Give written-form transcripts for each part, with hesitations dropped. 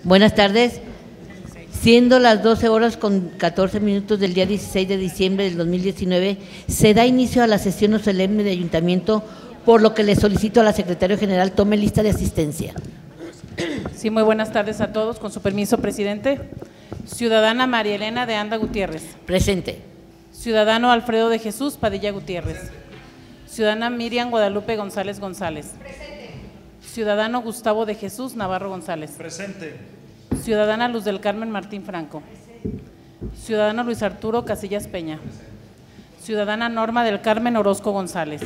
Buenas tardes. Siendo las 12 horas con 14 minutos del día 16 de diciembre del 2019, se da inicio a la sesión solemne de ayuntamiento, por lo que le solicito a la secretaria general tome lista de asistencia. Sí, muy buenas tardes a todos. Con su permiso, presidente. Ciudadana María Elena de Anda Gutiérrez. Presente. Ciudadano Alfredo de Jesús Padilla Gutiérrez. Ciudadana Miriam Guadalupe González González. Presente. Ciudadano Gustavo de Jesús Navarro González. Presente. Ciudadana Luz del Carmen Martín Franco. Ciudadano Luis Arturo Casillas Peña. Ciudadana Norma del Carmen Orozco González.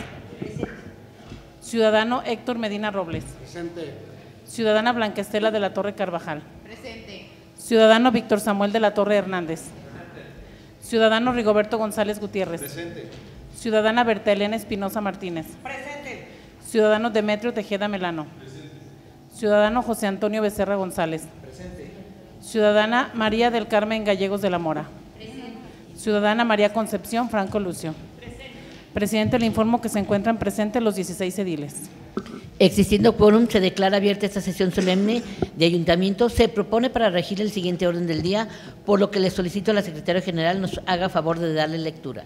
Ciudadano Héctor Medina Robles. Presente. Ciudadana Blanca Estela de la Torre Carvajal. Presente. Ciudadano Víctor Samuel de la Torre Hernández. Ciudadano Rigoberto González Gutiérrez. Presente. Ciudadana Berta Elena Espinosa Martínez. Presente. Ciudadano Demetrio Tejeda Melano. Presente. Ciudadano José Antonio Becerra González. Presente. Ciudadana María del Carmen Gallegos de la Mora. Presente. Ciudadana María Concepción Franco Lucio. Presente. Presidente, le informo que se encuentran presentes los 16 ediles. Existiendo quórum, se declara abierta esta sesión solemne de ayuntamiento. Se propone para regir el siguiente orden del día, por lo que le solicito a la secretaria general nos haga favor de darle lectura.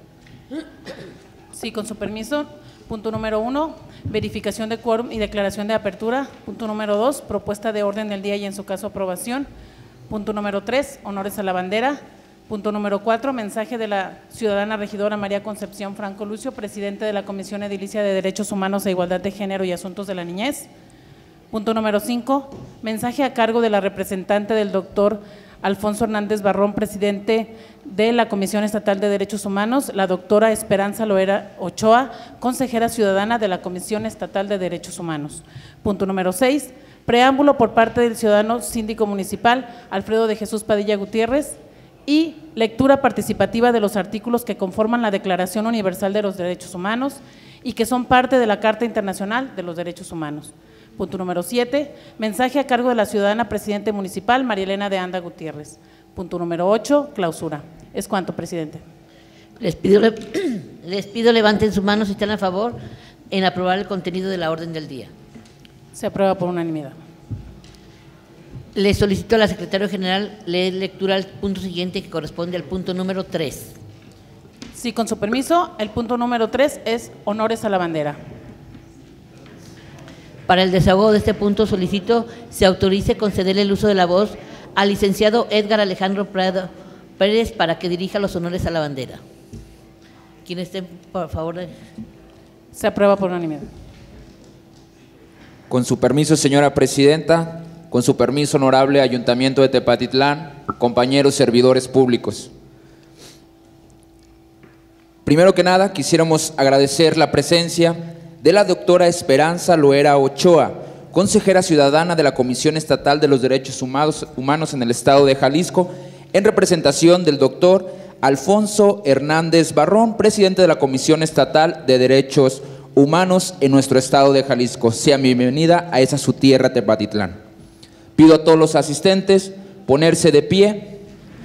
Sí, con su permiso. Punto número 1, verificación de quórum y declaración de apertura. Punto número 2, propuesta de orden del día y en su caso aprobación. Punto número 3, honores a la bandera. Punto número 4, mensaje de la ciudadana regidora María Concepción Franco Lucio, presidente de la Comisión Edilicia de Derechos Humanos e Igualdad de Género y Asuntos de la Niñez. Punto número 5, mensaje a cargo de la representante del doctor Alfonso Hernández Barrón, presidente de la Comisión Estatal de Derechos Humanos, la doctora Esperanza Loera Ochoa, consejera ciudadana de la Comisión Estatal de Derechos Humanos. Punto número 6, preámbulo por parte del ciudadano síndico municipal Alfredo de Jesús Padilla Gutiérrez y lectura participativa de los artículos que conforman la Declaración Universal de los Derechos Humanos y que son parte de la Carta Internacional de los Derechos Humanos. Punto número 7, mensaje a cargo de la ciudadana presidente municipal María Elena de Anda Gutiérrez. Punto número 8, clausura. Es cuanto, presidente. Les pido levanten su mano si están a favor en aprobar el contenido de la orden del día. Se aprueba por unanimidad. Le solicito a la secretaria general leer lectura al punto siguiente, que corresponde al punto número 3. Sí, con su permiso, el punto número 3 es honores a la bandera. Para el desahogo de este punto solicito se autorice concederle el uso de la voz al licenciado Edgar Alejandro Prado Pérez para que dirija los honores a la bandera. ¿Quién esté por favor? Se aprueba por unanimidad. Con su permiso, señora presidenta, con su permiso, honorable Ayuntamiento de Tepatitlán, compañeros servidores públicos. Primero que nada, quisiéramos agradecer la presencia de la doctora Esperanza Loera Ochoa, consejera ciudadana de la Comisión Estatal de los Derechos Humanos en el Estado de Jalisco, en representación del doctor Alfonso Hernández Barrón, presidente de la Comisión Estatal de Derechos Humanos en nuestro Estado de Jalisco. Sea bienvenida a esa su tierra, Tepatitlán. Pido a todos los asistentes ponerse de pie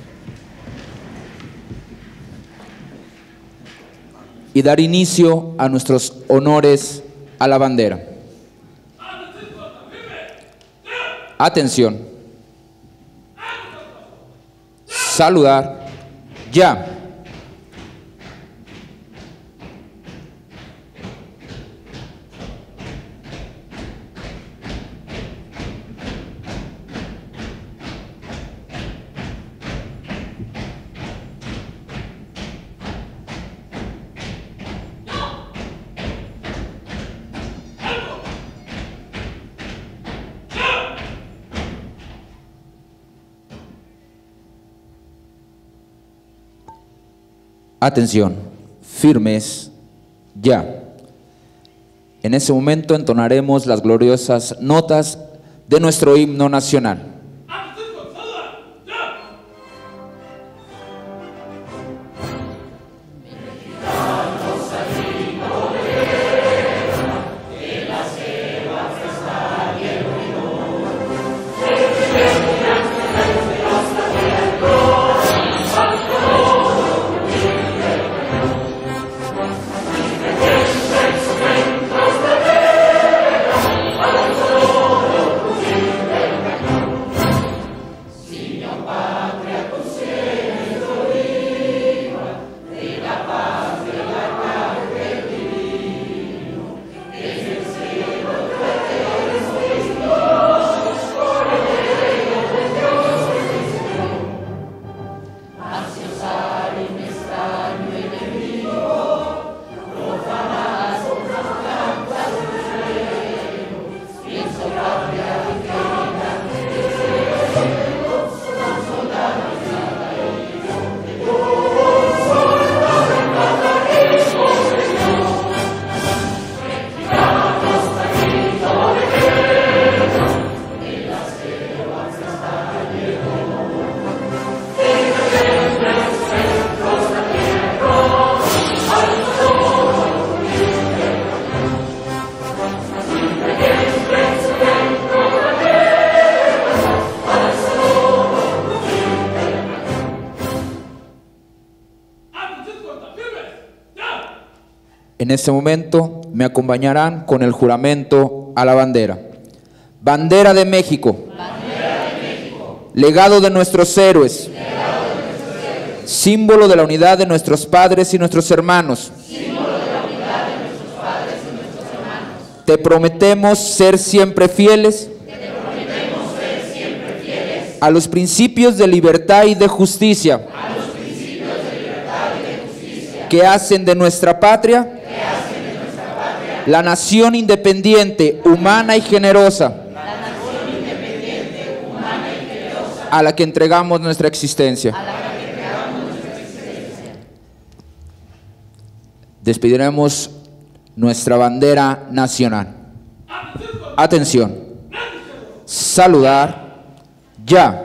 y dar inicio a nuestros honores a la bandera. Atención. Saludar. Ya. Atención, firmes, ya. En ese momento entonaremos las gloriosas notas de nuestro himno nacional. En este momento me acompañarán con el juramento a la bandera. Bandera de México. Legado de nuestros héroes. Símbolo de la unidad de nuestros padres y nuestros hermanos. Te prometemos ser siempre fieles a los principios de libertad y de justicia que hacen de nuestra patria la nación independiente, humana y generosa a la que entregamos nuestra existencia. Despediremos nuestra bandera nacional. Atención. Saludar. Ya.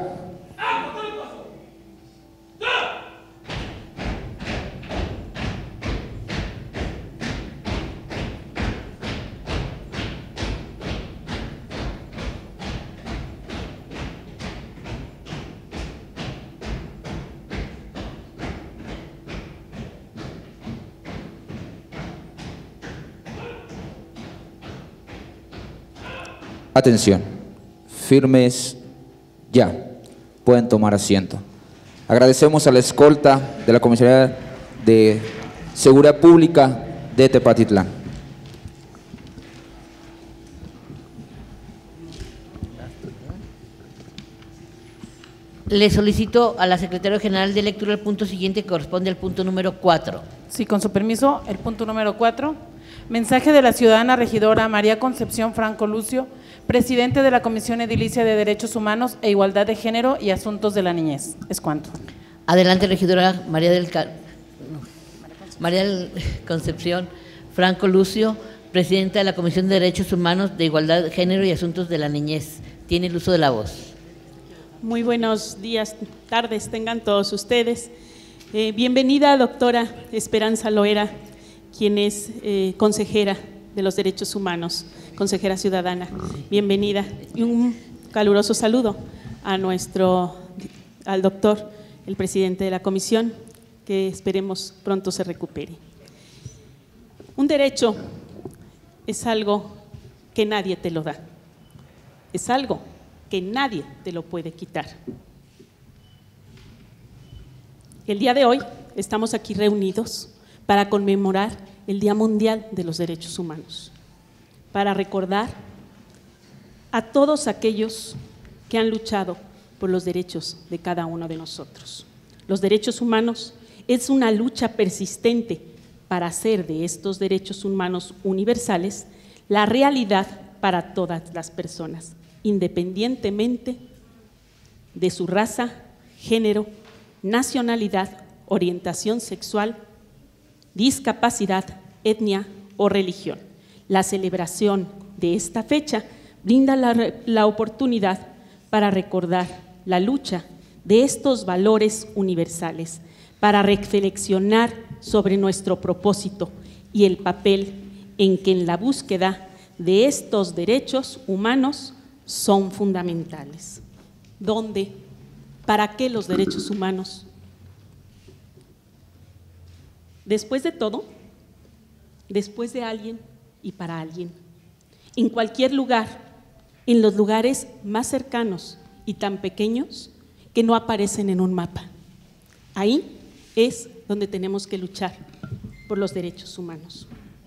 Atención, firmes ya, pueden tomar asiento. Agradecemos a la escolta de la Comisaría de Seguridad Pública de Tepatitlán. Le solicito a la Secretaria General de Lectura el punto siguiente que corresponde al punto número 4. Sí, con su permiso, el punto número 4. Mensaje de la ciudadana regidora María Concepción Franco Lucio, presidente de la Comisión Edilicia de Derechos Humanos e Igualdad de Género y Asuntos de la Niñez. Es cuanto. Adelante, regidora María Concepción Franco Lucio, presidenta de la Comisión de Derechos Humanos de Igualdad de Género y Asuntos de la Niñez. Tiene el uso de la voz. Muy buenos días, tardes tengan todos ustedes. Bienvenida, doctora Esperanza Loera, quien es consejera de los derechos humanos, consejera ciudadana. Bienvenida y un caluroso saludo al doctor, el presidente de la comisión, que esperemos pronto se recupere. Un derecho es algo que nadie te lo da, es algo que nadie te lo puede quitar. El día de hoy estamos aquí reunidos para conmemorar el Día Mundial de los Derechos Humanos, para recordar a todos aquellos que han luchado por los derechos de cada uno de nosotros. Los derechos humanos es una lucha persistente para hacer de estos derechos humanos universales la realidad para todas las personas, independientemente de su raza, género, nacionalidad, orientación sexual, discapacidad, etnia o religión. La celebración de esta fecha brinda la oportunidad para recordar la lucha de estos valores universales, para reflexionar sobre nuestro propósito y el papel en que en la búsqueda de estos derechos humanos son fundamentales. ¿Dónde? ¿Para qué los derechos humanos? Después de todo, después de alguien y para alguien, en cualquier lugar, en los lugares más cercanos y tan pequeños que no aparecen en un mapa. Ahí es donde tenemos que luchar por los derechos humanos.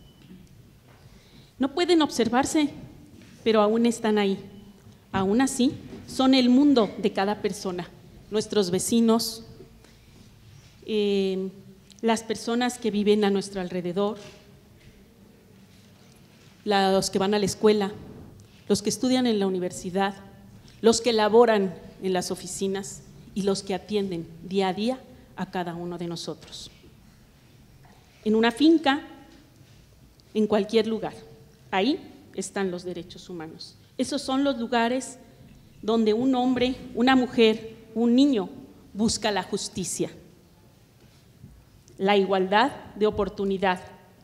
No pueden observarse, pero aún están ahí. Aún así, son el mundo de cada persona, nuestros vecinos, las personas que viven a nuestro alrededor, los que van a la escuela, los que estudian en la universidad, los que laboran en las oficinas y los que atienden día a día a cada uno de nosotros. En una finca, en cualquier lugar, ahí están los derechos humanos. Esos son los lugares donde un hombre, una mujer, un niño busca la justicia, la igualdad de oportunidad,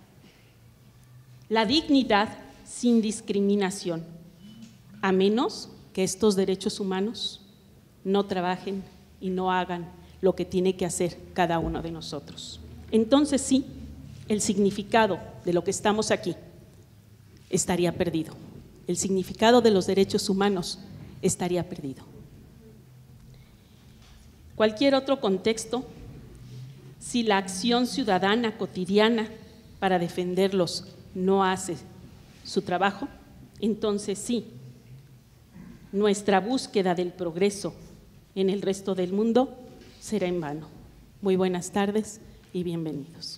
la dignidad sin discriminación, a menos que estos derechos humanos no trabajen y no hagan lo que tiene que hacer cada uno de nosotros. Entonces sí, el significado de lo que estamos aquí, estaría perdido. El significado de los derechos humanos estaría perdido. Cualquier otro contexto, si la acción ciudadana cotidiana para defenderlos no hace su trabajo, entonces sí, nuestra búsqueda del progreso en el resto del mundo será en vano. Muy buenas tardes y bienvenidos.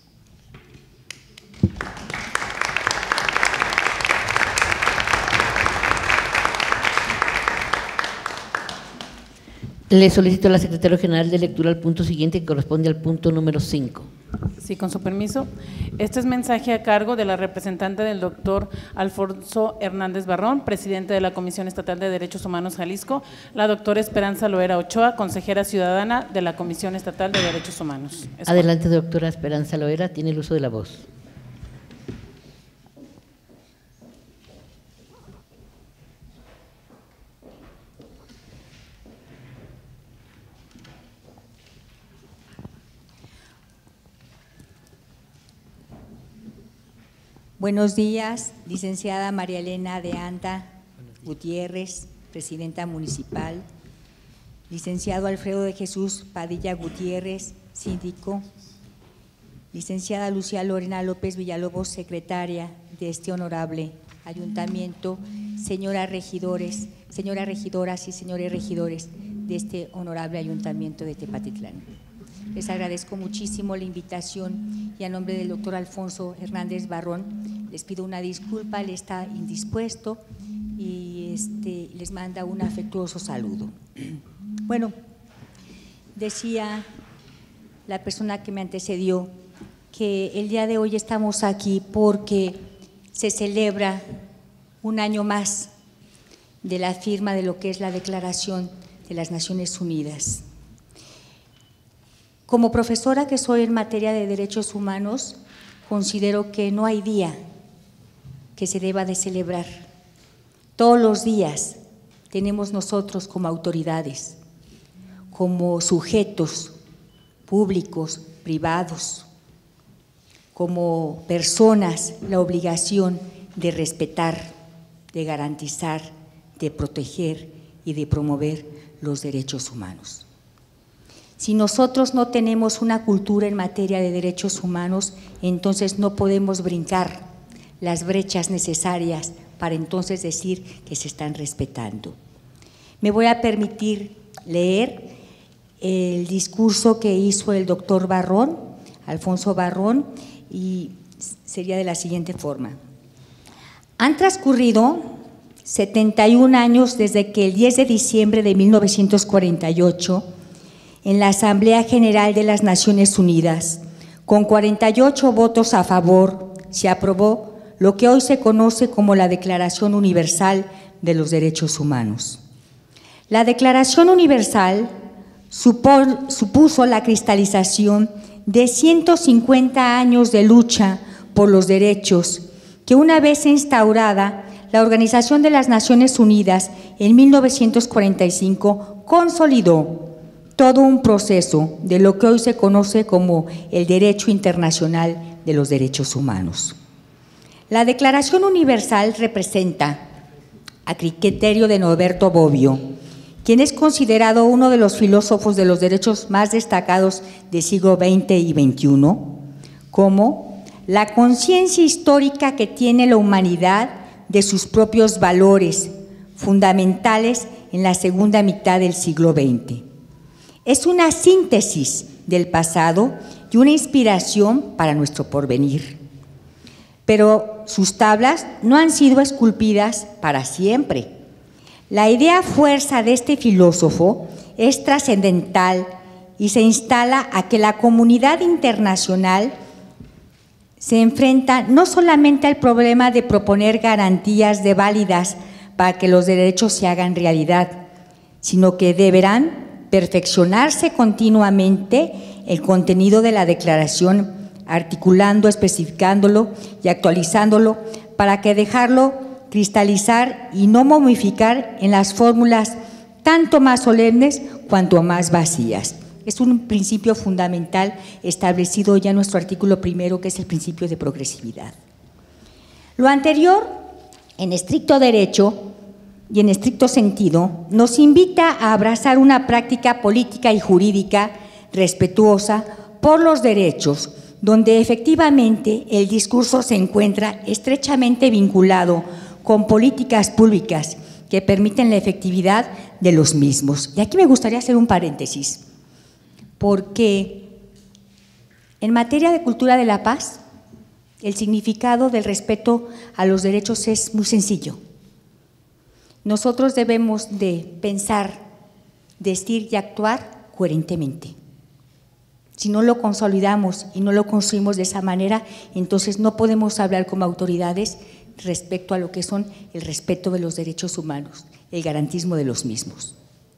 Le solicito a la Secretaria General de lectura al punto siguiente, que corresponde al punto número 5. Sí, con su permiso. Este es mensaje a cargo de la representante del doctor Alfonso Hernández Barrón, presidente de la Comisión Estatal de Derechos Humanos Jalisco, la doctora Esperanza Loera Ochoa, consejera ciudadana de la Comisión Estatal de Derechos Humanos. Adelante, doctora Esperanza Loera, tiene el uso de la voz. Buenos días, licenciada María Elena de Anda Gutiérrez, presidenta municipal, licenciado Alfredo de Jesús Padilla Gutiérrez, síndico, licenciada Lucía Lorena López Villalobos, secretaria de este honorable ayuntamiento, señoras regidoras y señores regidores de este honorable ayuntamiento de Tepatitlán. Les agradezco muchísimo la invitación y a nombre del doctor Alfonso Hernández Barrón les pido una disculpa, él está indispuesto y les manda un afectuoso saludo. Bueno, decía la persona que me antecedió que el día de hoy estamos aquí porque se celebra un año más de la firma de lo que es la Declaración de las Naciones Unidas. Como profesora que soy en materia de derechos humanos, considero que no hay día que se deba de celebrar. Todos los días tenemos nosotros como autoridades, como sujetos públicos, privados, como personas, la obligación de respetar, de garantizar, de proteger y de promover los derechos humanos. Si nosotros no tenemos una cultura en materia de derechos humanos, entonces no podemos brincar las brechas necesarias para entonces decir que se están respetando. Me voy a permitir leer el discurso que hizo el doctor Barrón, Alfonso Barrón, y sería de la siguiente forma. Han transcurrido 71 años desde que el 10 de diciembre de 1948, en la Asamblea General de las Naciones Unidas, con 48 votos a favor, se aprobó lo que hoy se conoce como la Declaración Universal de los Derechos Humanos. La Declaración Universal supuso la cristalización de 150 años de lucha por los derechos que, una vez instaurada, la Organización de las Naciones Unidas en 1945 consolidó todo un proceso de lo que hoy se conoce como el Derecho Internacional de los Derechos Humanos. La Declaración Universal representa, a criterio de Norberto Bobbio, quien es considerado uno de los filósofos de los derechos más destacados del siglo XX y XXI, como la conciencia histórica que tiene la humanidad de sus propios valores fundamentales en la segunda mitad del siglo XX. Es una síntesis del pasado y una inspiración para nuestro porvenir. Pero sus tablas no han sido esculpidas para siempre. La idea fuerza de este filósofo es trascendental y se instala a que la comunidad internacional se enfrenta no solamente al problema de proponer garantías de válidas para que los derechos se hagan realidad, sino que deberán perfeccionarse continuamente el contenido de la declaración, articulando, especificándolo y actualizándolo para que dejarlo cristalizar y no momificar en las fórmulas tanto más solemnes cuanto más vacías. Es un principio fundamental establecido ya en nuestro artículo primero, que es el principio de progresividad. Lo anterior, en estricto derecho y en estricto sentido, nos invita a abrazar una práctica política y jurídica respetuosa por los derechos, donde efectivamente el discurso se encuentra estrechamente vinculado con políticas públicas que permiten la efectividad de los mismos. Y aquí me gustaría hacer un paréntesis, porque en materia de cultura de la paz, el significado del respeto a los derechos es muy sencillo. Nosotros debemos de pensar, decir y actuar coherentemente. Si no lo consolidamos y no lo construimos de esa manera, entonces no podemos hablar como autoridades respecto a lo que son el respeto de los derechos humanos, el garantismo de los mismos.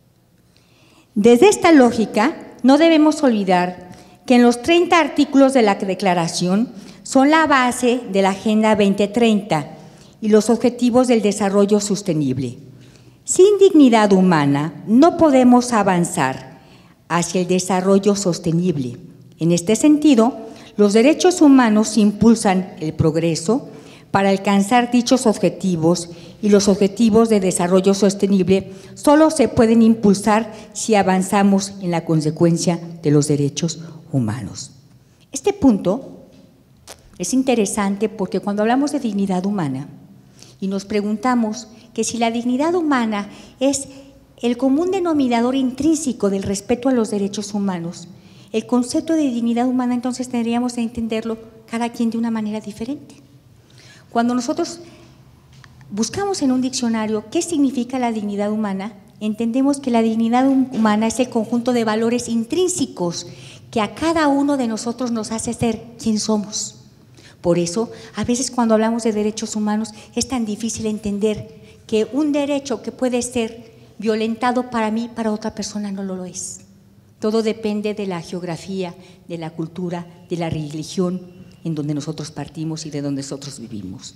Desde esta lógica, no debemos olvidar que en los 30 artículos de la Declaración son la base de la Agenda 2030 y los Objetivos del Desarrollo Sostenible. Sin dignidad humana no podemos avanzar hacia el desarrollo sostenible. En este sentido, los derechos humanos impulsan el progreso para alcanzar dichos objetivos, y los objetivos de desarrollo sostenible solo se pueden impulsar si avanzamos en la consecuencia de los derechos humanos. Este punto es interesante porque cuando hablamos de dignidad humana y nos preguntamos que si la dignidad humana es el común denominador intrínseco del respeto a los derechos humanos, el concepto de dignidad humana entonces tendríamos que entenderlo cada quien de una manera diferente. Cuando nosotros buscamos en un diccionario qué significa la dignidad humana, entendemos que la dignidad humana es el conjunto de valores intrínsecos que a cada uno de nosotros nos hace ser quien somos. Por eso, a veces cuando hablamos de derechos humanos es tan difícil entender que un derecho que puede ser violentado para mí, para otra persona no lo es. Todo depende de la geografía, de la cultura, de la religión en donde nosotros partimos y de donde nosotros vivimos.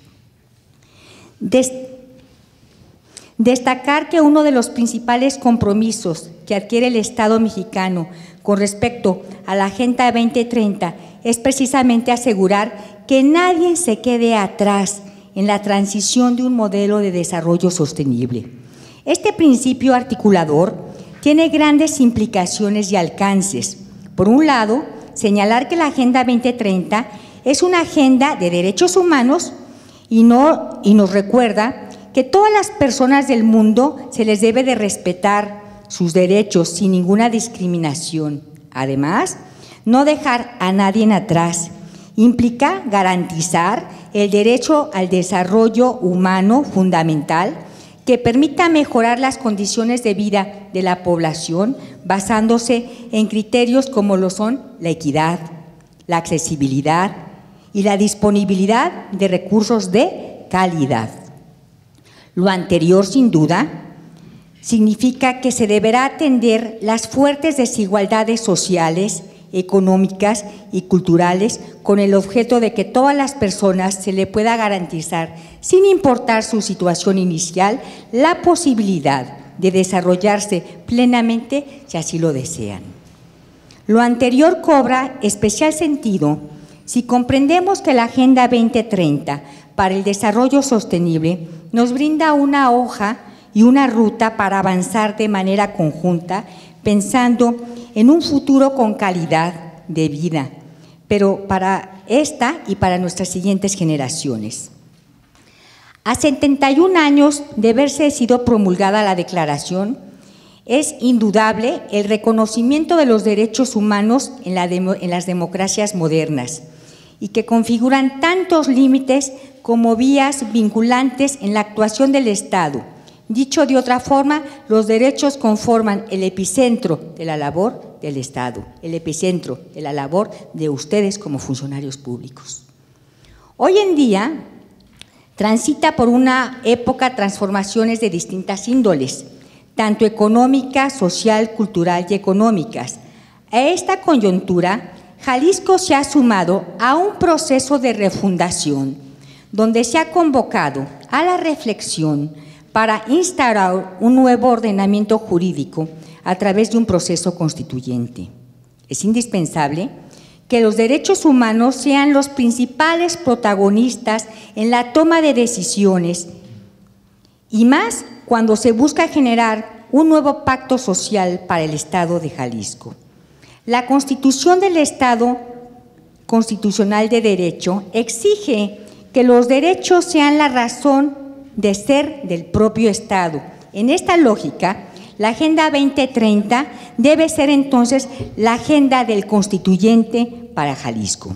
Destacar que uno de los principales compromisos que adquiere el Estado mexicano con respecto a la Agenda 2030 es precisamente asegurar que nadie se quede atrás en la transición de un modelo de desarrollo sostenible. Este principio articulador tiene grandes implicaciones y alcances. Por un lado, señalar que la Agenda 2030 es una agenda de derechos humanos y nos recuerda que todas las personas del mundo se les debe de respetar sus derechos sin ninguna discriminación. Además, no dejar a nadie atrás implica garantizar el derecho al desarrollo humano fundamental que permita mejorar las condiciones de vida de la población basándose en criterios como lo son la equidad, la accesibilidad y la disponibilidad de recursos de calidad. Lo anterior, sin duda, significa que se deberá atender las fuertes desigualdades sociales, económicas y culturales con el objeto de que todas las personas se le pueda garantizar, sin importar su situación inicial, la posibilidad de desarrollarse plenamente si así lo desean. Lo anterior cobra especial sentido si comprendemos que la Agenda 2030 para el desarrollo sostenible nos brinda una hoja y una ruta para avanzar de manera conjunta, pensando en un futuro con calidad de vida, pero para esta y para nuestras siguientes generaciones. A 71 años de haberse sido promulgada la Declaración, es indudable el reconocimiento de los derechos humanos en las democracias modernas y que configuran tantos límites como vías vinculantes en la actuación del Estado. Dicho de otra forma, los derechos conforman el epicentro de la labor del Estado, el epicentro de la labor de ustedes como funcionarios públicos. Hoy en día transita por una época transformaciones de distintas índoles, tanto económica, social, cultural y económicas. A esta coyuntura, Jalisco se ha sumado a un proceso de refundación, donde se ha convocado a la reflexión para instaurar un nuevo ordenamiento jurídico a través de un proceso constituyente. Es indispensable que los derechos humanos sean los principales protagonistas en la toma de decisiones, y más cuando se busca generar un nuevo pacto social para el Estado de Jalisco. La Constitución del Estado Constitucional de Derecho exige que los derechos sean la razón de ser del propio Estado. En esta lógica, la Agenda 2030 debe ser entonces la agenda del constituyente para Jalisco.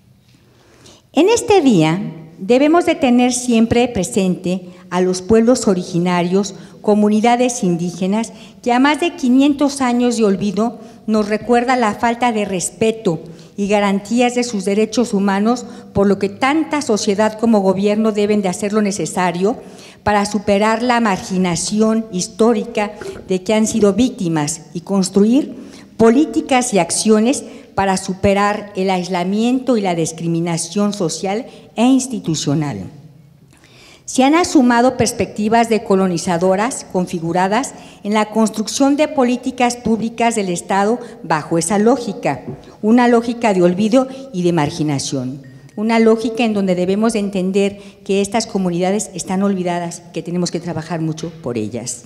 En este día debemos de tener siempre presente a los pueblos originarios, comunidades indígenas, que a más de 500 años de olvido nos recuerda la falta de respeto y garantías de sus derechos humanos, por lo que tanta sociedad como gobierno deben de hacer lo necesario para superar la marginación histórica de que han sido víctimas y construir políticas y acciones para superar el aislamiento y la discriminación social e institucional. Se han asumado perspectivas decolonizadoras configuradas en la construcción de políticas públicas del Estado bajo esa lógica, una lógica de olvido y de marginación, una lógica en donde debemos de entender que estas comunidades están olvidadas, que tenemos que trabajar mucho por ellas.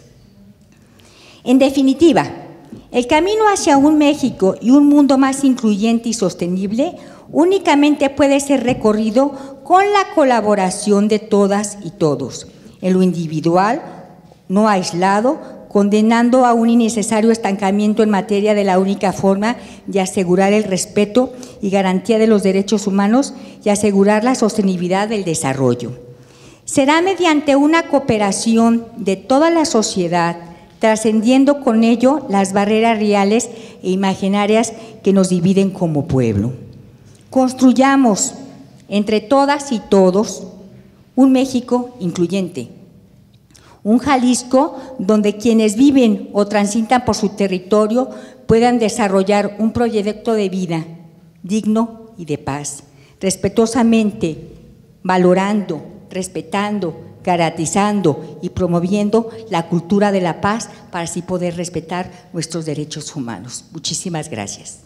En definitiva, el camino hacia un México y un mundo más incluyente y sostenible únicamente puede ser recorrido con la colaboración de todas y todos, en lo individual, no aislado, condenando a un innecesario estancamiento en materia de la única forma de asegurar el respeto y garantía de los derechos humanos y asegurar la sostenibilidad del desarrollo. Será mediante una cooperación de toda la sociedad, trascendiendo con ello las barreras reales e imaginarias que nos dividen como pueblo. Construyamos entre todas y todos un México incluyente, un Jalisco donde quienes viven o transitan por su territorio puedan desarrollar un proyecto de vida digno y de paz, respetuosamente valorando, respetando, garantizando y promoviendo la cultura de la paz para así poder respetar nuestros derechos humanos. Muchísimas gracias.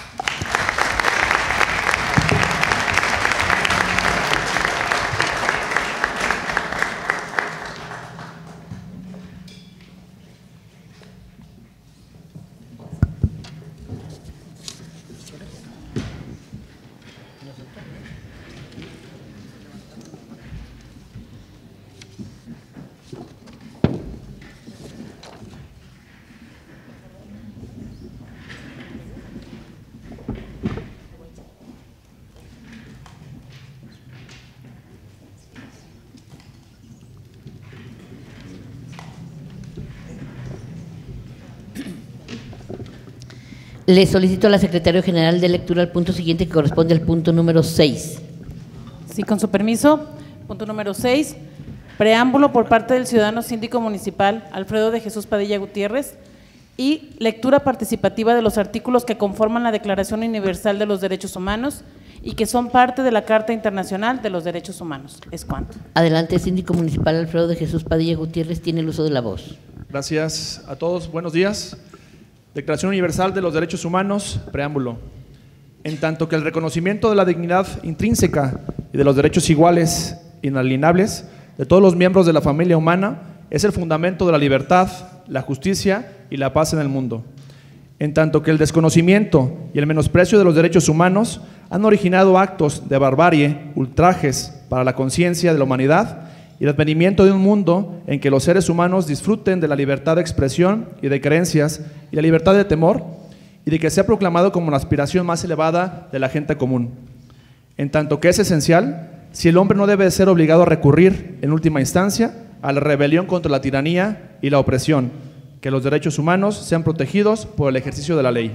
Le solicito a la Secretaria General de lectura al punto siguiente, que corresponde al punto número 6. Sí, con su permiso. Punto número 6. Preámbulo por parte del ciudadano síndico municipal Alfredo de Jesús Padilla Gutiérrez y lectura participativa de los artículos que conforman la Declaración Universal de los Derechos Humanos y que son parte de la Carta Internacional de los Derechos Humanos. Es cuanto. Adelante, síndico municipal Alfredo de Jesús Padilla Gutiérrez, tiene el uso de la voz. Gracias a todos. Buenos días. Declaración Universal de los Derechos Humanos, preámbulo. En tanto que el reconocimiento de la dignidad intrínseca y de los derechos iguales, inalienables, de todos los miembros de la familia humana, es el fundamento de la libertad, la justicia y la paz en el mundo. En tanto que el desconocimiento y el menosprecio de los derechos humanos han originado actos de barbarie, ultrajes para la conciencia de la humanidad y el advenimiento de un mundo en que los seres humanos disfruten de la libertad de expresión y de creencias y la libertad de temor, y de que sea proclamado como la aspiración más elevada de la gente común. En tanto que es esencial, si el hombre no debe ser obligado a recurrir, en última instancia, a la rebelión contra la tiranía y la opresión, que los derechos humanos sean protegidos por el ejercicio de la ley.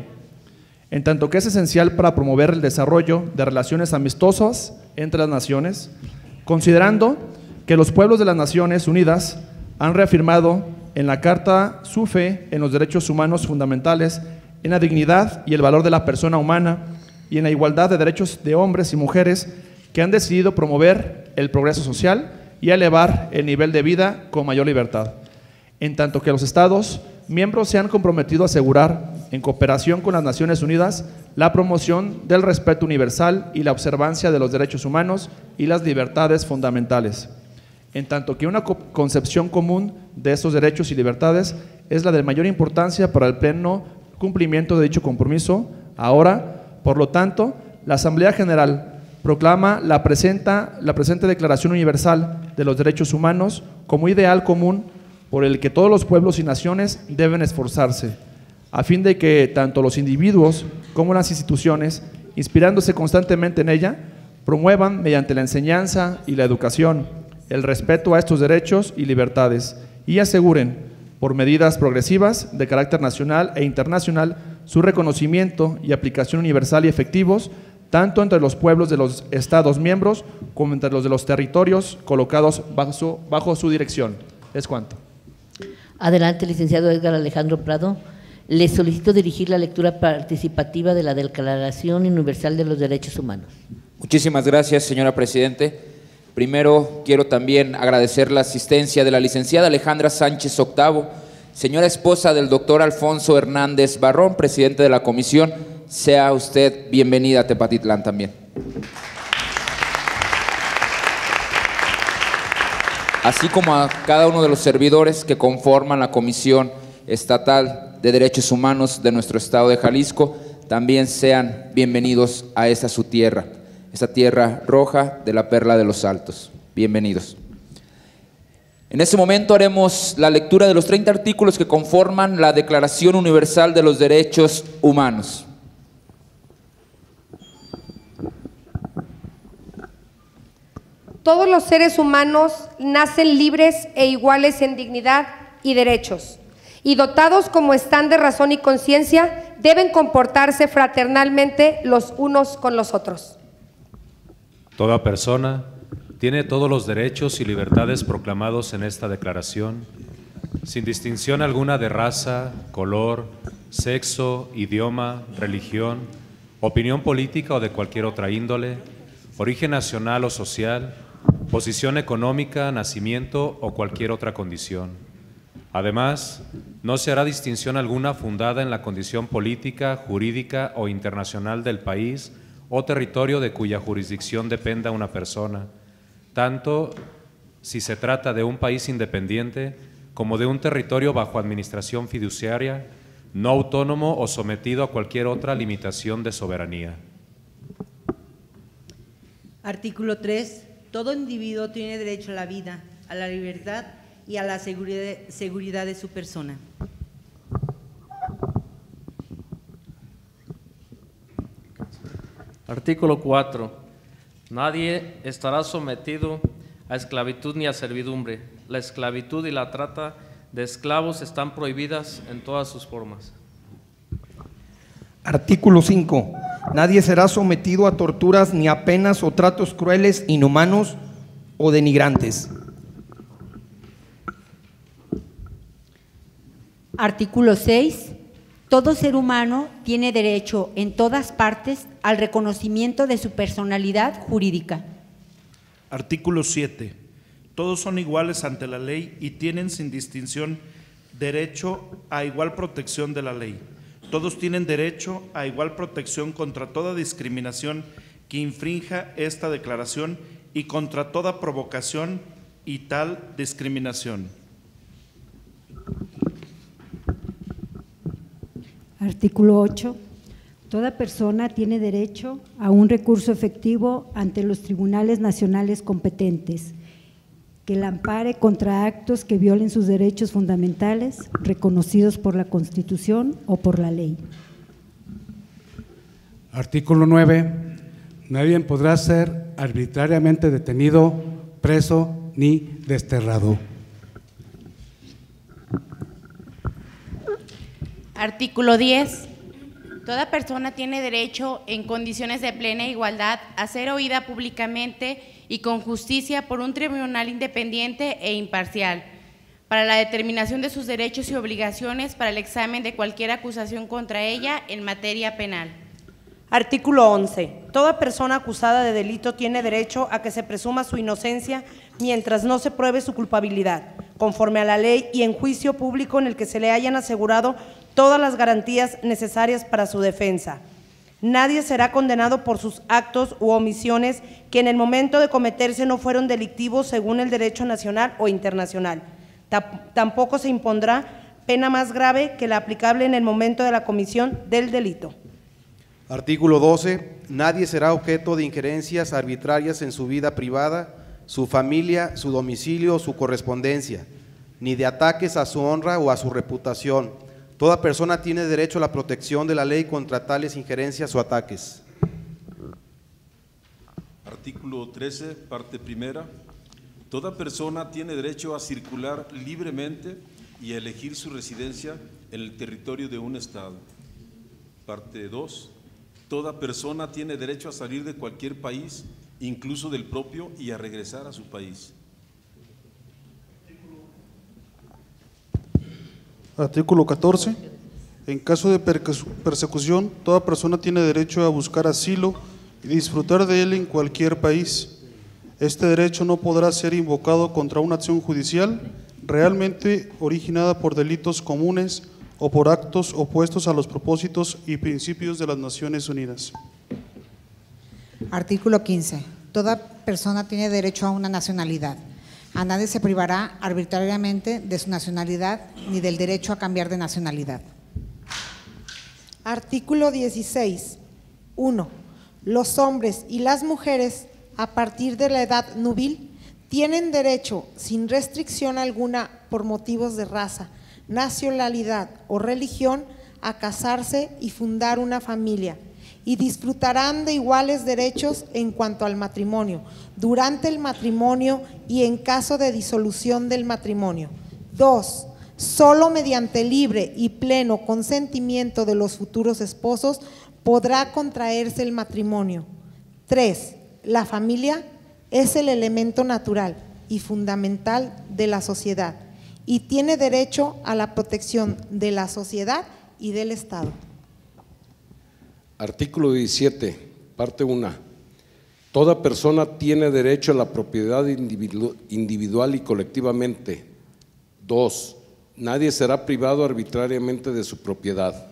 En tanto que es esencial para promover el desarrollo de relaciones amistosas entre las naciones, considerando que los pueblos de las Naciones Unidas han reafirmado en la Carta su fe en los derechos humanos fundamentales, en la dignidad y el valor de la persona humana y en la igualdad de derechos de hombres y mujeres, que han decidido promover el progreso social y elevar el nivel de vida con mayor libertad. En tanto que los Estados miembros se han comprometido a asegurar en cooperación con las Naciones Unidas, la promoción del respeto universal y la observancia de los derechos humanos y las libertades fundamentales, en tanto que una concepción común de estos derechos y libertades es la de mayor importancia para el pleno cumplimiento de dicho compromiso. Ahora, por lo tanto, la Asamblea General proclama la presente Declaración Universal de los Derechos Humanos como ideal común por el que todos los pueblos y naciones deben esforzarse, a fin de que tanto los individuos como las instituciones, inspirándose constantemente en ella, promuevan mediante la enseñanza y la educación el respeto a estos derechos y libertades y aseguren, por medidas progresivas de carácter nacional e internacional, su reconocimiento y aplicación universal y efectivos, tanto entre los pueblos de los Estados miembros como entre los de los territorios colocados bajo su dirección. Es cuanto. Adelante, licenciado Edgar Alejandro Prado. Le solicito dirigir la lectura participativa de la Declaración Universal de los Derechos Humanos. Muchísimas gracias, señora Presidente. Primero, quiero también agradecer la asistencia de la licenciada Alejandra Sánchez Octavo, señora esposa del doctor Alfonso Hernández Barrón, presidente de la comisión. Sea usted bienvenida a Tepatitlán también. Así como a cada uno de los servidores que conforman la Comisión Estatal de Derechos Humanos de nuestro estado de Jalisco, también sean bienvenidos a esta su tierra, esta tierra roja de la Perla de los Altos. Bienvenidos. En este momento haremos la lectura de los 30 artículos que conforman la Declaración Universal de los Derechos Humanos. Todos los seres humanos nacen libres e iguales en dignidad y derechos, y dotados como están de razón y conciencia, deben comportarse fraternalmente los unos con los otros. Toda persona tiene todos los derechos y libertades proclamados en esta declaración, sin distinción alguna de raza, color, sexo, idioma, religión, opinión política o de cualquier otra índole, origen nacional o social, posición económica, nacimiento o cualquier otra condición. Además, no se hará distinción alguna fundada en la condición política, jurídica o internacional del país o territorio de cuya jurisdicción dependa una persona, tanto si se trata de un país independiente como de un territorio bajo administración fiduciaria, no autónomo o sometido a cualquier otra limitación de soberanía. Artículo 3. Todo individuo tiene derecho a la vida, a la libertad y a la seguridad de su persona. Artículo 4. Nadie estará sometido a esclavitud ni a servidumbre. La esclavitud y la trata de esclavos están prohibidas en todas sus formas. Artículo 5. Nadie será sometido a torturas ni a penas o tratos crueles, inhumanos o denigrantes. Artículo 6. Todo ser humano tiene derecho en todas partes al reconocimiento de su personalidad jurídica. Artículo 7. Todos son iguales ante la ley y tienen sin distinción derecho a igual protección de la ley. Todos tienen derecho a igual protección contra toda discriminación que infrinja esta declaración y contra toda provocación y tal discriminación. Artículo 8. Toda persona tiene derecho a un recurso efectivo ante los tribunales nacionales competentes, que la ampare contra actos que violen sus derechos fundamentales reconocidos por la Constitución o por la ley. Artículo 9. Nadie podrá ser arbitrariamente detenido, preso ni desterrado. Artículo 10. Toda persona tiene derecho, en condiciones de plena igualdad, a ser oída públicamente y con justicia por un tribunal independiente e imparcial, para la determinación de sus derechos y obligaciones, para el examen de cualquier acusación contra ella en materia penal. Artículo 11. Toda persona acusada de delito tiene derecho a que se presuma su inocencia mientras no se pruebe su culpabilidad, conforme a la ley y en juicio público en el que se le hayan asegurado todas las garantías necesarias para su defensa. Nadie será condenado por sus actos u omisiones que en el momento de cometerse no fueron delictivos según el derecho nacional o internacional. Tampoco se impondrá pena más grave que la aplicable en el momento de la comisión del delito. Artículo 12. Nadie será objeto de injerencias arbitrarias en su vida privada, su familia, su domicilio o su correspondencia, ni de ataques a su honra o a su reputación. Toda persona tiene derecho a la protección de la ley contra tales injerencias o ataques. Artículo 13, parte primera. Toda persona tiene derecho a circular libremente y a elegir su residencia en el territorio de un Estado. Parte 2. Toda persona tiene derecho a salir de cualquier país, incluso del propio, y a regresar a su país. Artículo 14. En caso de persecución, toda persona tiene derecho a buscar asilo y disfrutar de él en cualquier país. Este derecho no podrá ser invocado contra una acción judicial realmente originada por delitos comunes o por actos opuestos a los propósitos y principios de las Naciones Unidas. Artículo 15. Toda persona tiene derecho a una nacionalidad. A nadie se privará arbitrariamente de su nacionalidad ni del derecho a cambiar de nacionalidad. Artículo 16. 1. Los hombres y las mujeres a partir de la edad núbil tienen derecho, sin restricción alguna por motivos de raza, nacionalidad o religión, a casarse y fundar una familia, y disfrutarán de iguales derechos en cuanto al matrimonio, durante el matrimonio y en caso de disolución del matrimonio. 2. Solo mediante libre y pleno consentimiento de los futuros esposos podrá contraerse el matrimonio. 3. La familia es el elemento natural y fundamental de la sociedad y tiene derecho a la protección de la sociedad y del Estado. Artículo 17, parte 1. Toda persona tiene derecho a la propiedad individual y colectivamente. 2. Nadie será privado arbitrariamente de su propiedad.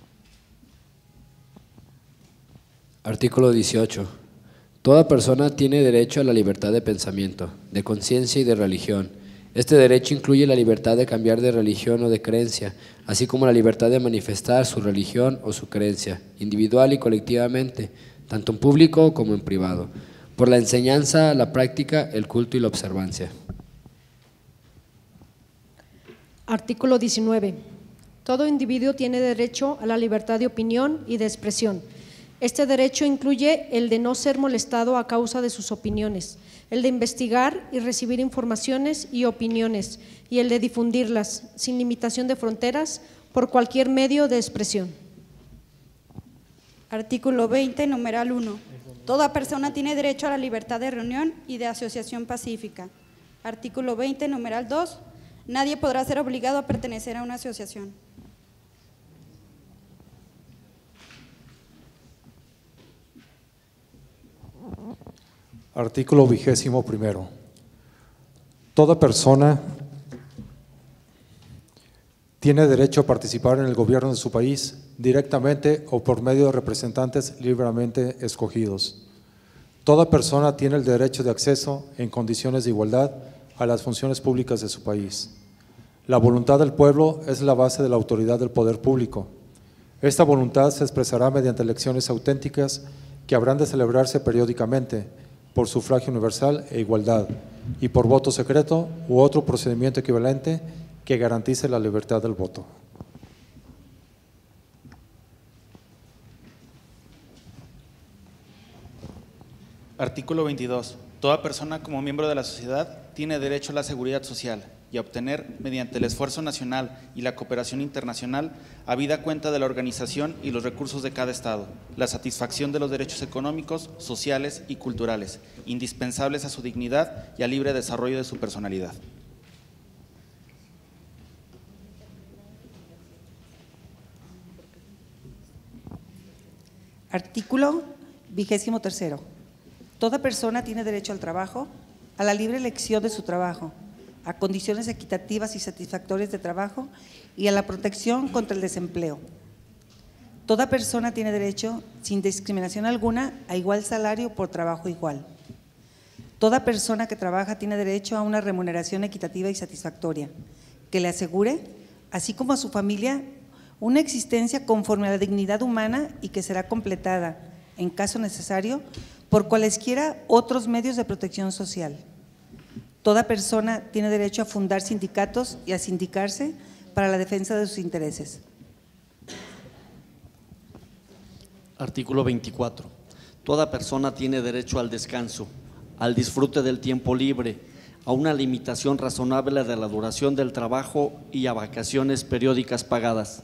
Artículo 18. Toda persona tiene derecho a la libertad de pensamiento, de conciencia y de religión. Este derecho incluye la libertad de cambiar de religión o de creencia, así como la libertad de manifestar su religión o su creencia, individual y colectivamente, tanto en público como en privado, por la enseñanza, la práctica, el culto y la observancia. Artículo 19. Todo individuo tiene derecho a la libertad de opinión y de expresión. Este derecho incluye el de no ser molestado a causa de sus opiniones, el de investigar y recibir informaciones y opiniones, y el de difundirlas, sin limitación de fronteras, por cualquier medio de expresión. Artículo 20, numeral 1. Toda persona tiene derecho a la libertad de reunión y de asociación pacífica. Artículo 20, numeral 2. Nadie podrá ser obligado a pertenecer a una asociación. Artículo 21. Toda persona tiene derecho a participar en el gobierno de su país directamente o por medio de representantes libremente escogidos. Toda persona tiene el derecho de acceso en condiciones de igualdad a las funciones públicas de su país. La voluntad del pueblo es la base de la autoridad del poder público. Esta voluntad se expresará mediante elecciones auténticas que habrán de celebrarse periódicamente por sufragio universal e igualdad y por voto secreto u otro procedimiento equivalente que garantice la libertad del voto. Artículo 22. Toda persona como miembro de la sociedad tiene derecho a la seguridad social y a obtener, mediante el esfuerzo nacional y la cooperación internacional, habida cuenta de la organización y los recursos de cada Estado, la satisfacción de los derechos económicos, sociales y culturales, indispensables a su dignidad y al libre desarrollo de su personalidad. Artículo 23. Toda persona tiene derecho al trabajo, a la libre elección de su trabajo, a condiciones equitativas y satisfactorias de trabajo y a la protección contra el desempleo. Toda persona tiene derecho, sin discriminación alguna, a igual salario por trabajo igual. Toda persona que trabaja tiene derecho a una remuneración equitativa y satisfactoria, que le asegure, así como a su familia, una existencia conforme a la dignidad humana y que será completada, en caso necesario, por cualesquiera otros medios de protección social. Toda persona tiene derecho a fundar sindicatos y a sindicarse para la defensa de sus intereses. Artículo 24. Toda persona tiene derecho al descanso, al disfrute del tiempo libre, a una limitación razonable de la duración del trabajo y a vacaciones periódicas pagadas.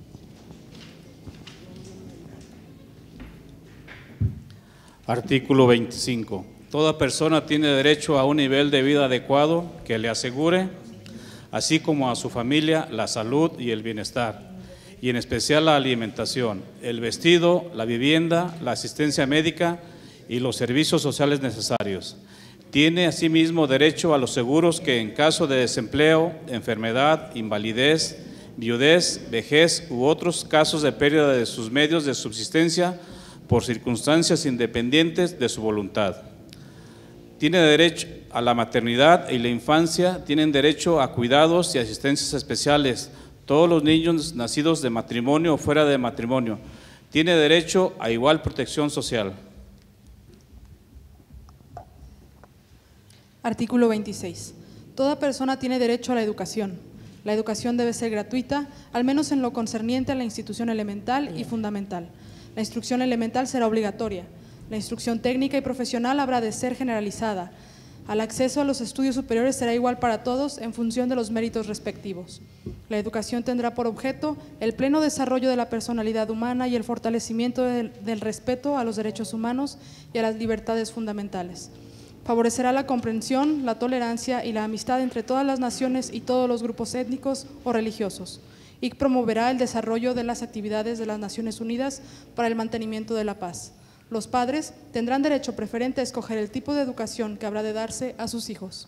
Artículo 25. Toda persona tiene derecho a un nivel de vida adecuado que le asegure, así como a su familia, la salud y el bienestar, y en especial la alimentación, el vestido, la vivienda, la asistencia médica y los servicios sociales necesarios. Tiene asimismo derecho a los seguros que en caso de desempleo, enfermedad, invalidez, viudez, vejez u otros casos de pérdida de sus medios de subsistencia por circunstancias independientes de su voluntad. Tiene derecho a la maternidad y la infancia, tienen derecho a cuidados y asistencias especiales. Todos los niños nacidos de matrimonio o fuera de matrimonio tiene derecho a igual protección social. Artículo 26. Toda persona tiene derecho a la educación. La educación debe ser gratuita, al menos en lo concerniente a la institución elemental y fundamental. La instrucción elemental será obligatoria. La instrucción técnica y profesional habrá de ser generalizada. El acceso a los estudios superiores será igual para todos en función de los méritos respectivos. La educación tendrá por objeto el pleno desarrollo de la personalidad humana y el fortalecimiento del respeto a los derechos humanos y a las libertades fundamentales. Favorecerá la comprensión, la tolerancia y la amistad entre todas las naciones y todos los grupos étnicos o religiosos, y promoverá el desarrollo de las actividades de las Naciones Unidas para el mantenimiento de la paz. Los padres tendrán derecho preferente a escoger el tipo de educación que habrá de darse a sus hijos.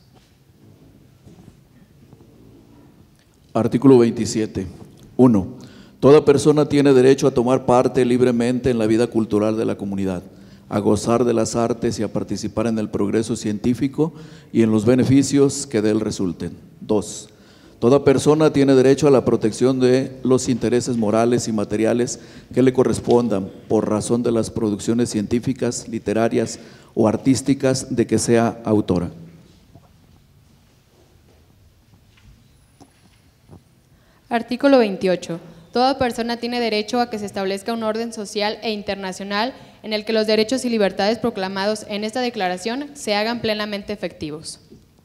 Artículo 27. 1. Toda persona tiene derecho a tomar parte libremente en la vida cultural de la comunidad, a gozar de las artes y a participar en el progreso científico y en los beneficios que de él resulten. 2. Toda persona tiene derecho a la protección de los intereses morales y materiales que le correspondan por razón de las producciones científicas, literarias o artísticas de que sea autora. Artículo 28. Toda persona tiene derecho a que se establezca un orden social e internacional en el que los derechos y libertades proclamados en esta declaración se hagan plenamente efectivos.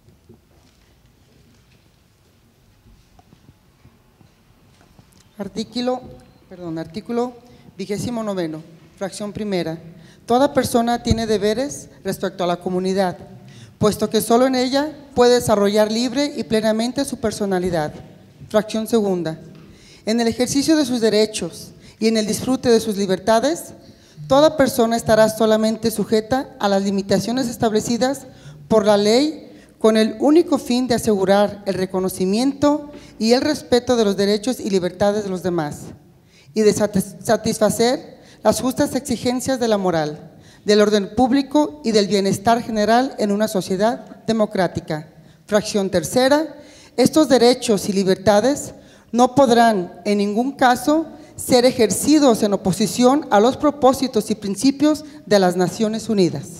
Artículo 29, fracción primera. Toda persona tiene deberes respecto a la comunidad, puesto que solo en ella puede desarrollar libre y plenamente su personalidad. Fracción segunda. En el ejercicio de sus derechos y en el disfrute de sus libertades, toda persona estará solamente sujeta a las limitaciones establecidas por la ley con el único fin de asegurar el reconocimiento y el respeto de los derechos y libertades de los demás y de satisfacer las justas exigencias de la moral, del orden público y del bienestar general en una sociedad democrática. Fracción tercera. Estos derechos y libertades no podrán en ningún caso ser ejercidos en oposición a los propósitos y principios de las Naciones Unidas.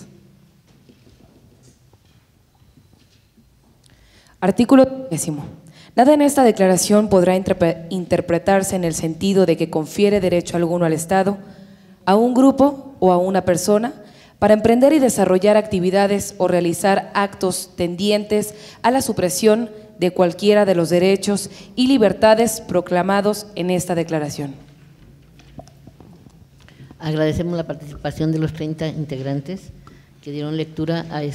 Artículo 10. Nada en esta declaración podrá interpretarse en el sentido de que confiere derecho alguno al Estado, a un grupo o a una persona para emprender y desarrollar actividades o realizar actos tendientes a la supresión de cualquiera de los derechos y libertades proclamados en esta declaración. Agradecemos la participación de los 30 integrantes que dieron lectura a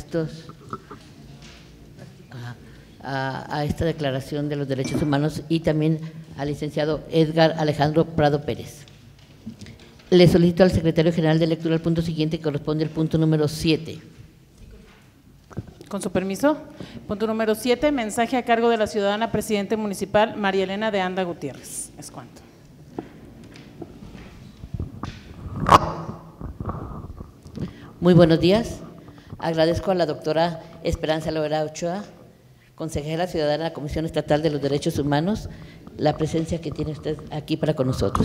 esta declaración de los derechos humanos y también al licenciado Edgar Alejandro Prado Pérez. Le solicito al secretario general de lectura el punto siguiente que corresponde al punto número 7. Con su permiso. Punto número 7, mensaje a cargo de la ciudadana presidente municipal María Elena de Anda Gutiérrez. Es cuanto. Muy buenos días. Agradezco a la doctora Esperanza Loera Ochoa, consejera ciudadana de la Comisión Estatal de los Derechos Humanos, la presencia que tiene usted aquí para con nosotros.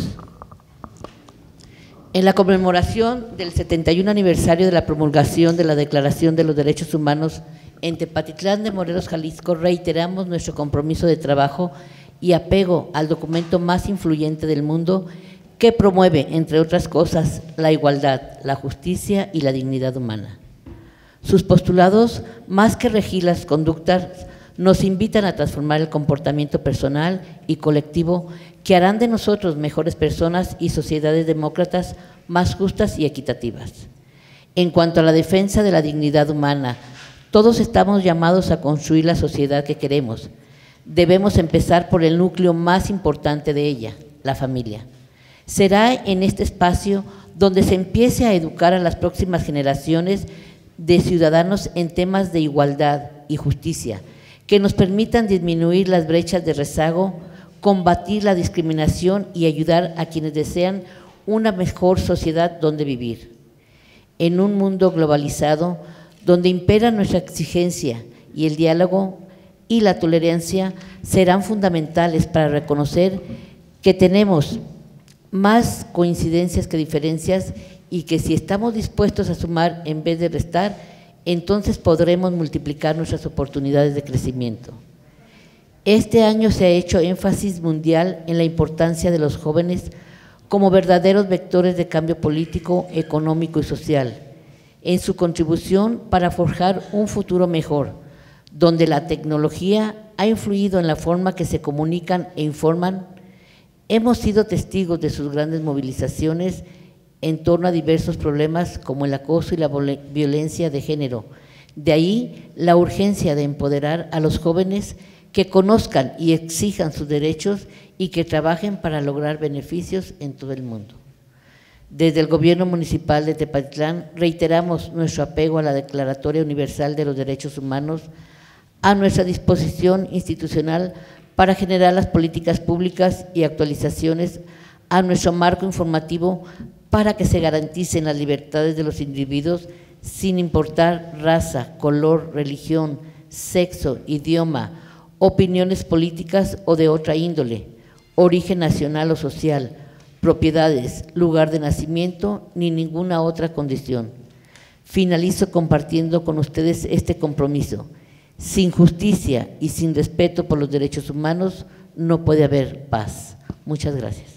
En la conmemoración del 71 aniversario de la promulgación de la Declaración de los Derechos Humanos en Tepatitlán de Morelos, Jalisco, reiteramos nuestro compromiso de trabajo y apego al documento más influyente del mundo que promueve, entre otras cosas, la igualdad, la justicia y la dignidad humana. Sus postulados, más que regir las conductas, nos invitan a transformar el comportamiento personal y colectivo que harán de nosotros mejores personas y sociedades demócratas más justas y equitativas. En cuanto a la defensa de la dignidad humana, todos estamos llamados a construir la sociedad que queremos. Debemos empezar por el núcleo más importante de ella, la familia. Será en este espacio donde se empiece a educar a las próximas generaciones de ciudadanos en temas de igualdad y justicia, que nos permitan disminuir las brechas de rezago, combatir la discriminación y ayudar a quienes desean una mejor sociedad donde vivir. En un mundo globalizado, donde impera nuestra exigencia y el diálogo y la tolerancia serán fundamentales para reconocer que tenemos más coincidencias que diferencias y que si estamos dispuestos a sumar en vez de restar, entonces podremos multiplicar nuestras oportunidades de crecimiento. Este año se ha hecho énfasis mundial en la importancia de los jóvenes como verdaderos vectores de cambio político, económico y social, en su contribución para forjar un futuro mejor, donde la tecnología ha influido en la forma que se comunican e informan. Hemos sido testigos de sus grandes movilizaciones en torno a diversos problemas como el acoso y la violencia de género. De ahí la urgencia de empoderar a los jóvenes que conozcan y exijan sus derechos y que trabajen para lograr beneficios en todo el mundo. Desde el Gobierno Municipal de Tepatitlán reiteramos nuestro apego a la Declaratoria Universal de los Derechos Humanos, a nuestra disposición institucional para generar las políticas públicas y actualizaciones a nuestro marco informativo para que se garanticen las libertades de los individuos sin importar raza, color, religión, sexo, idioma, opiniones políticas o de otra índole, origen nacional o social, propiedades, lugar de nacimiento, ni ninguna otra condición. Finalizo compartiendo con ustedes este compromiso. Sin justicia y sin respeto por los derechos humanos no puede haber paz. Muchas gracias.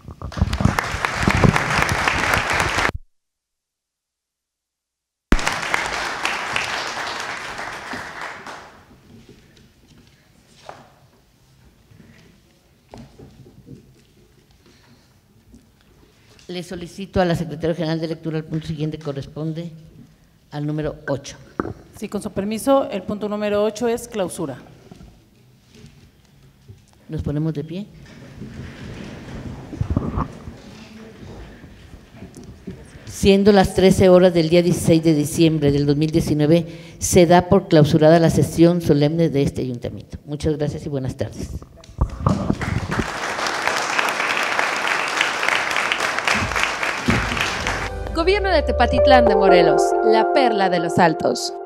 Le solicito a la Secretaria General de Lectura el punto siguiente, corresponde al número 8. Sí, con su permiso, el punto número 8 es clausura. ¿Nos ponemos de pie? Siendo las 13 horas del día 16 de diciembre del 2019, se da por clausurada la sesión solemne de este ayuntamiento. Muchas gracias y buenas tardes. Gobierno de Tepatitlán de Morelos, la perla de los Altos.